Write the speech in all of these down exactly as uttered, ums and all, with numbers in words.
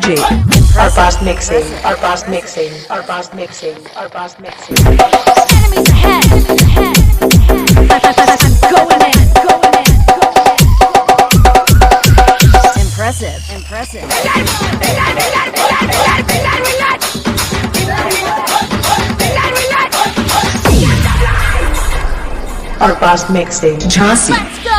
J. Our past mixing, our past mixing, our past mixing, our past mixing. Enemies ahead, ahead, ahead. I'm going in, going in, going in. Impressive, impressive. Our past mixing. Jhansi. Let's go!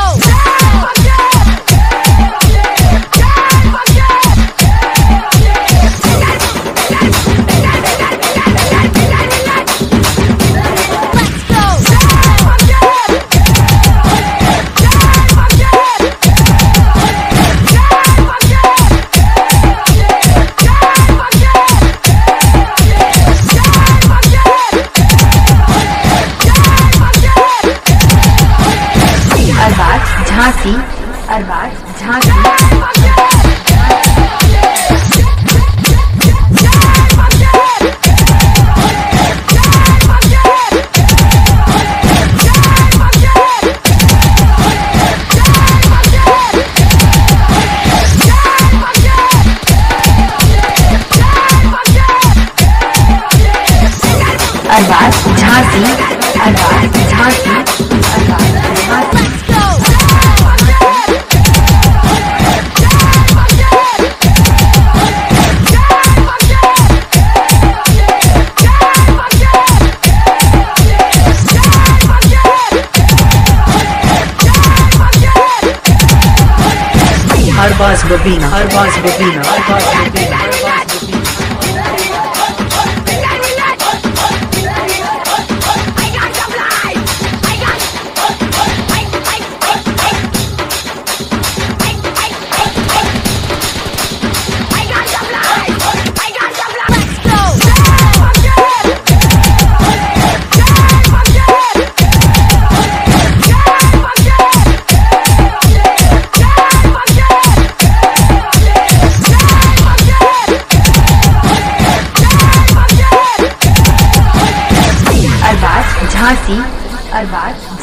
Jhansi Arbaaz Jhansi Arbaaz Jhansi Arbaaz Jhansi Arbaaz Jhansi Arbaz Babina, Arbaz Babina, Arbaz Babina, Arbaz Babina. Jhansi Arbaaz